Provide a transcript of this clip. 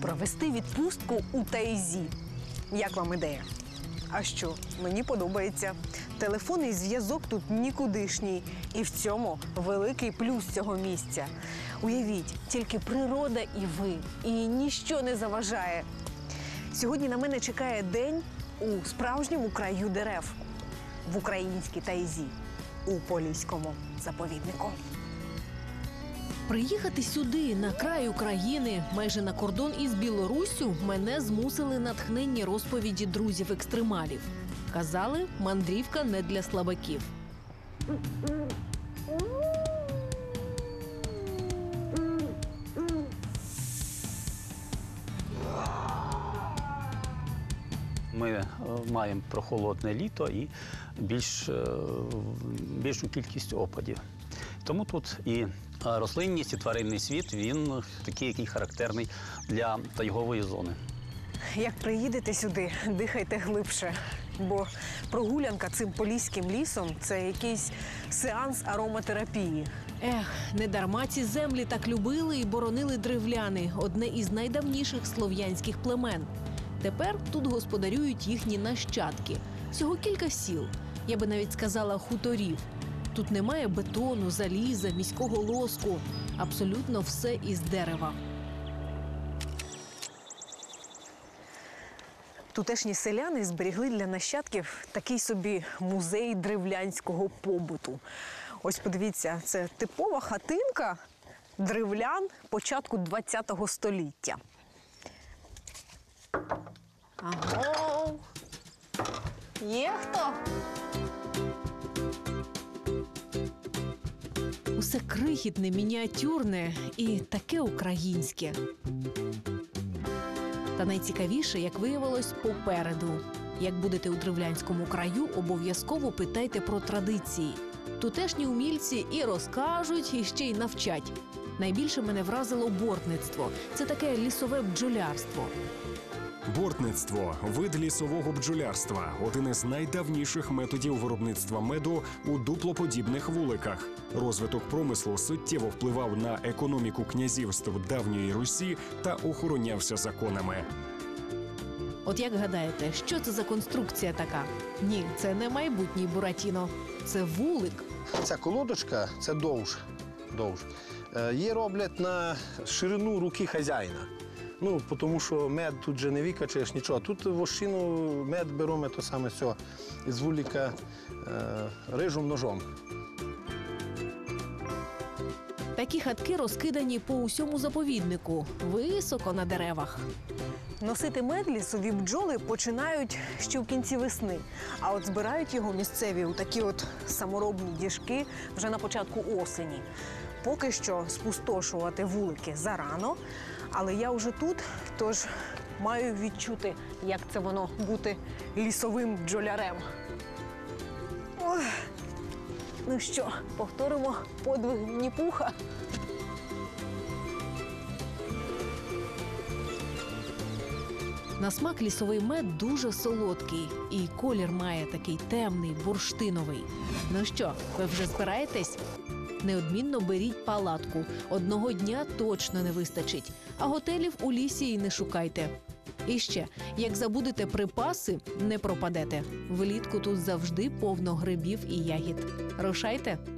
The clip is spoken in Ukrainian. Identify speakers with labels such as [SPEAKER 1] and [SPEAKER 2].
[SPEAKER 1] провести відпустку у тайзі. Як вам ідея? А що? Мені подобається. Телефонний зв'язок тут нікудишній. І в цьому великий плюс цього місця. Уявіть, тільки природа і ви. І ніщо не заважає. Сьогодні на мене чекає день у справжньому краю дерев. В українській тайзі. У Поліському заповіднику.
[SPEAKER 2] Приїхати сюди, на край України, майже на кордон із Білоруссю, мене змусили натхненні розповіді друзів-екстремалів. Казали, мандрівка не для слабаків.
[SPEAKER 3] Ми маємо прохолодне літо і більшу кількість опадів. Тому тут і рослинність, і тваринний світ, він такий, який характерний для тайгової зони.
[SPEAKER 1] Як приїдете сюди, дихайте глибше. Бо прогулянка цим поліським лісом – це якийсь сеанс ароматерапії.
[SPEAKER 2] Ех, недарма ці землі так любили і боронили древляни – одне із найдавніших слов'янських племен. Тепер тут господарюють їхні нащадки. Всього кілька сіл, я би навіть сказала хуторів. Тут немає бетону, заліза, міського лоску. Абсолютно все із дерева.
[SPEAKER 1] Тутешні селяни зберігли для нащадків такий собі музей древлянського побуту. Ось подивіться, це типова хатинка древлян початку ХХ століття. Аго! Є хто?
[SPEAKER 2] Усе крихітне, мініатюрне і таке українське. Та найцікавіше, як виявилось, попереду. Як будете у древлянському краю, обов'язково питайте про традиції. Тутешні умільці і розкажуть, і ще й навчать. Найбільше мене вразило бортництво. Це таке лісове бджолярство.
[SPEAKER 4] Бортництво – вид лісового бджолярства, один із найдавніших методів виробництва меду у дуплоподібних вуликах. Розвиток промислу суттєво впливав на економіку князівств давньої Русі та охоронявся законами.
[SPEAKER 2] От як гадаєте, що це за конструкція така? Ні, це не майбутній Буратіно. Це вулик.
[SPEAKER 5] Ця колодочка – це довж. Її роблять на ширину руки хазяїна. Ну, тому що мед тут же не викачаєш нічого. Тут вощину мед беремо, то саме все, із вулика рижем ножом.
[SPEAKER 2] Такі хатки розкидані по усьому заповіднику, високо на деревах.
[SPEAKER 1] Носити мед лісові бджоли починають ще в кінці весни. А от збирають його місцеві у такі от саморобні діжки вже на початку осені. Поки що спустошувати вулики зарано, але я вже тут, тож маю відчути, як це воно бути лісовим бджолярем. Ох. Ну що, повторимо подвиг Вінні-Пуха?
[SPEAKER 2] На смак лісовий мед дуже солодкий. І колір має такий темний, бурштиновий. Ну що, ви вже збираєтесь? Неодмінно беріть палатку. Одного дня точно не вистачить. А готелів у лісі й не шукайте. І ще, як забудете припаси, не пропадете. Влітку тут завжди повно грибів і ягід. Рушайте!